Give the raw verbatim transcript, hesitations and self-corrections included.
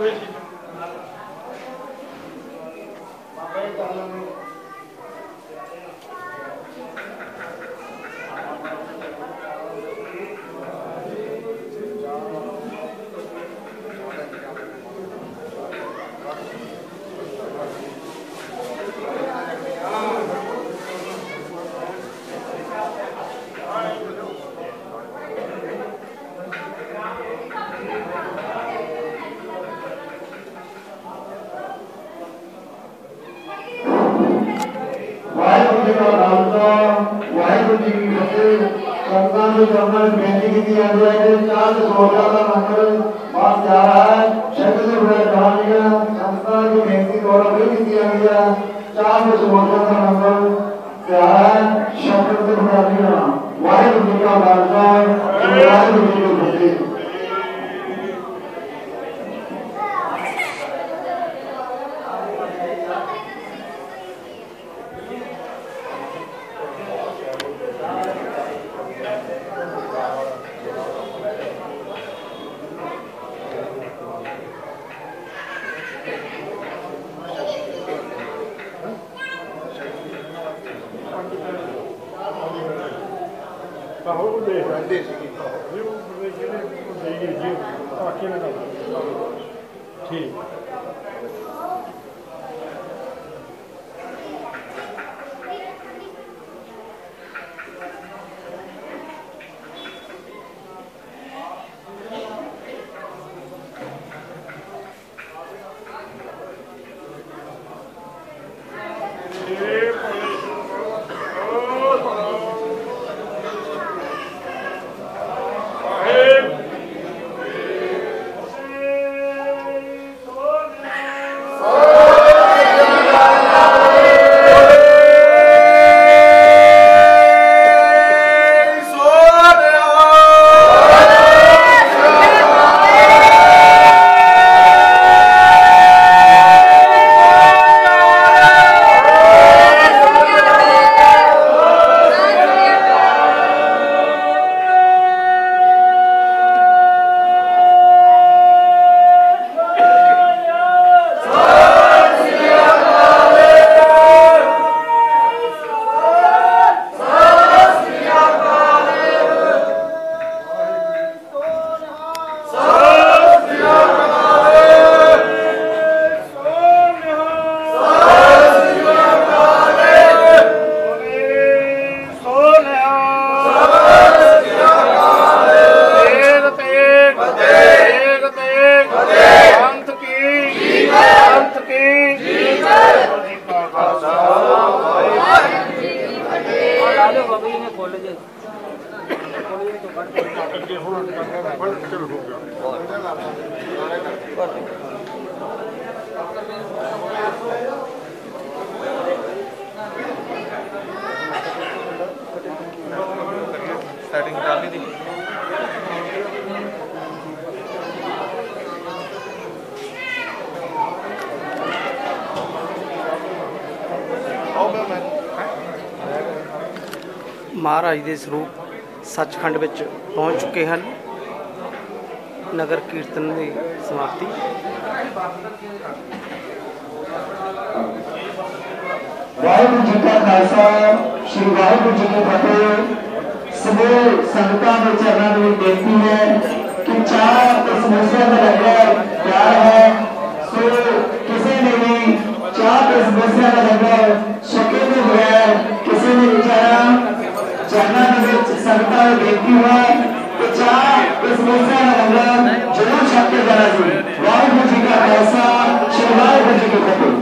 महाराज के स्वरूप सचखंड में पहुँच चुके हैं। नगर कीर्तन की समाप्ति। वाहिगुरू जी का खालसा श्री वाहिगुरू जी की फतेह। समूह संगतां के चरणों में बेनती है कि चाह इस समस्या का लंगर तैयार है, सो किसी ने भी चाह इस समस्या का लंगर छके तो बगैर किसी ने विचारा चरणों में संगतां में बेनती है कि चाह इस समस्या का लंगर जरूर छक के जाना चाहिए। वाहिगुरू जी का खालसा श्री वाहिगुरू जी की फतेह।